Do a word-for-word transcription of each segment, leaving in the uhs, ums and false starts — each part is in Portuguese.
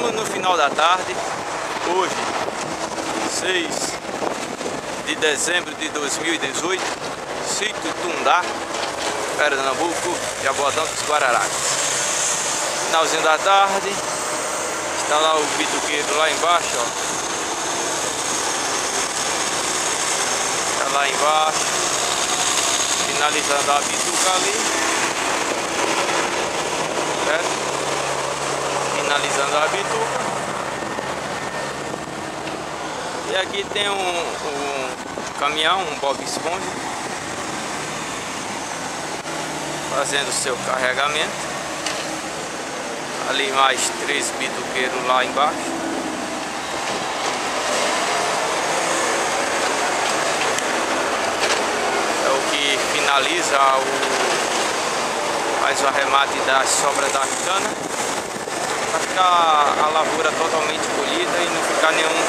Estamos no final da tarde, hoje, seis de dezembro de dois mil e dezoito, sítio Tundá, Pernambuco, Jaboatão dos Guararapes. Finalzinho da tarde, está lá o bituqueiro lá embaixo, ó. Está lá embaixo, finalizando a bituca ali, certo? Finalizando a bituca. E aqui tem um, um caminhão, um Bob Esponja, fazendo o seu carregamento. Ali mais três bituqueiros lá embaixo. É o que finaliza o, faz o arremate das sobras da cana, para ficar a lavoura totalmente colhida e não ficar nenhum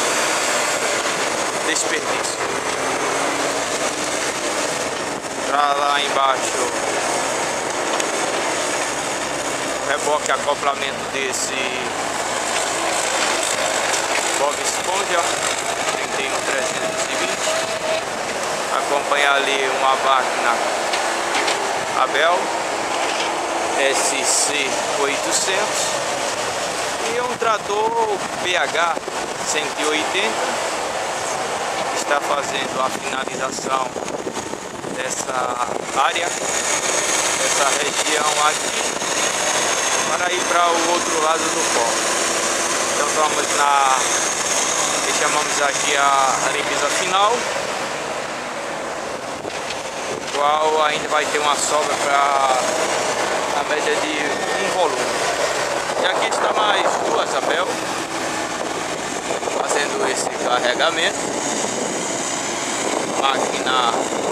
desperdício. Para lá embaixo, o reboque acoplamento desse Bob Esponja trinta e um trezentos e vinte. Acompanha ali uma máquina Abel S C oitocentos e um trator P H cento e oitenta. Está fazendo a finalização dessa área, dessa região aqui, para ir para o outro lado do polo. Então estamos na, que chamamos aqui a limpeza final, o qual ainda vai ter uma sobra para a média de um volume. E aqui está mais duas Abel fazendo esse carregamento. Máquina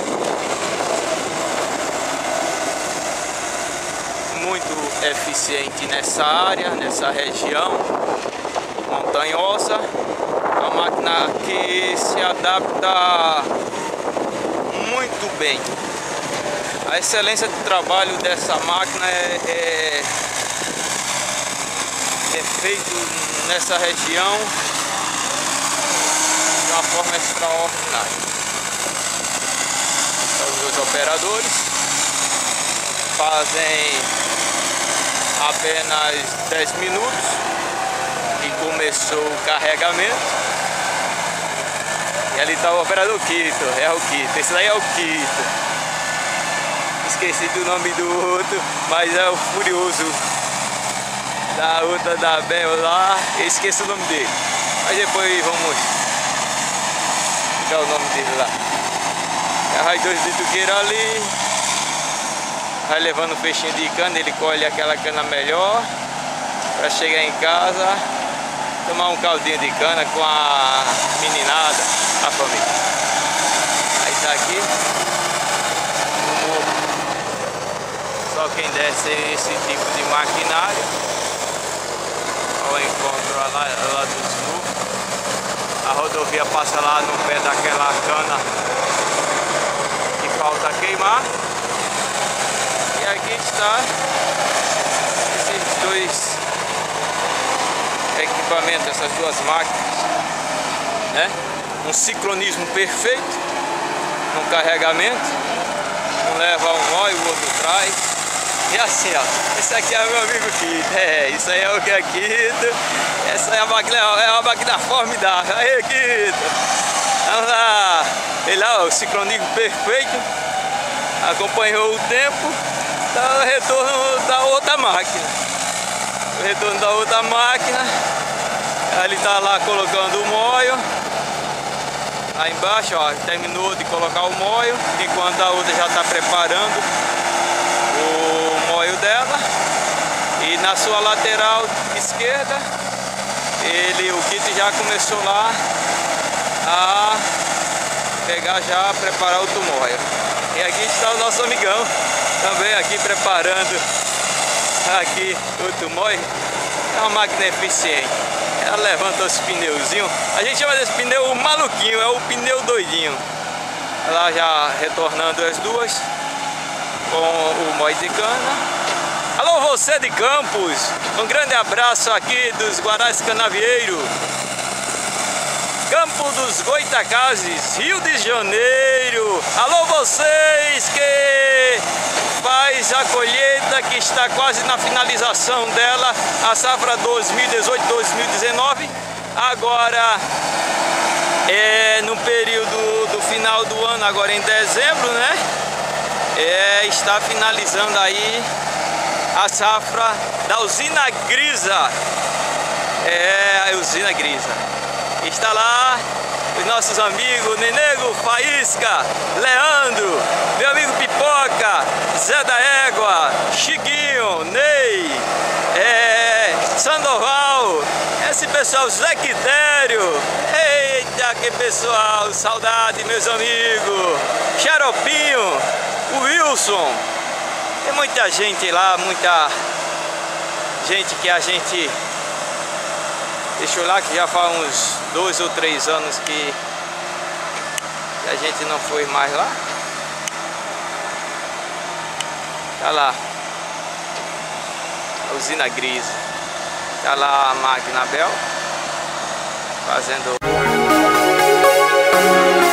muito eficiente nessa área, nessa região montanhosa. É uma máquina que se adapta muito bem. A excelência de trabalho dessa máquina é, é, é feito nessa região de uma forma extraordinária. Os dois operadores fazem apenas dez minutos que começou o carregamento. E ali está o operador Quito, é o Quito, esse daí é o Quito. Esqueci do nome do outro, mas é o Furioso da outra da Bel lá, eu esqueci o nome dele. Mas depois vamos dar o nome dele lá. Vai dois bituqueiros ali, vai levando o peixinho de cana, ele colhe aquela cana melhor para chegar em casa, tomar um caldinho de cana com a meninada, a família. Aí tá aqui no morro. Só quem desce esse tipo de maquinário ao encontro lá, lá do sul. A rodovia passa lá no pé daquela cana, falta queimar. E aqui está esses dois equipamentos, essas duas máquinas, né? Um sincronismo perfeito no carregamento, um leva um nó e o outro traz. E assim, ó, esse aqui é meu amigo Quito, é, isso aí é o que é Quito, essa é a máquina, é uma máquina formidável. Aí, Quito, vamos lá. Ele lá, o sincronismo perfeito, acompanhou o tempo, tá o retorno da outra máquina. O retorno da outra máquina, ele tá lá colocando o moio. Lá embaixo, ó, terminou de colocar o moio, enquanto a outra já está preparando o moio dela. E na sua lateral esquerda, ele, o kit já começou lá a pegar já, preparar o moio. E aqui está o nosso amigão também aqui preparando aqui o moio. É uma máquina eficiente. Ela levanta os pneuzinhos. A gente chama desse pneu maluquinho, é o pneu doidinho. Ela já retornando as duas com o moio de cana. Alô, você de Campos, um grande abraço aqui dos Guarais Canavieiros, Campo dos Goitacazes, Rio de Janeiro. Alô vocês que faz a colheita, que está quase na finalização dela, a safra dois mil e dezoito, dois mil e dezenove. Agora é no período do final do ano, agora em dezembro, né? É, está finalizando aí a safra da usina Grisa. É, a usina Grisa. Está lá os nossos amigos Nenego, Faísca, Leandro, meu amigo Pipoca, Zé da Égua, Chiquinho, Ney, é, Sandoval, esse pessoal, Zé Quitério. Eita, que pessoal, saudade, meus amigos, Xaropinho, o Wilson. Tem muita gente lá, muita gente que a gente deixou lá, que já faz uns dois ou três anos que, que a gente não foi mais lá. Tá lá a usina Grisa. Tá lá a máquina Bel fazendo.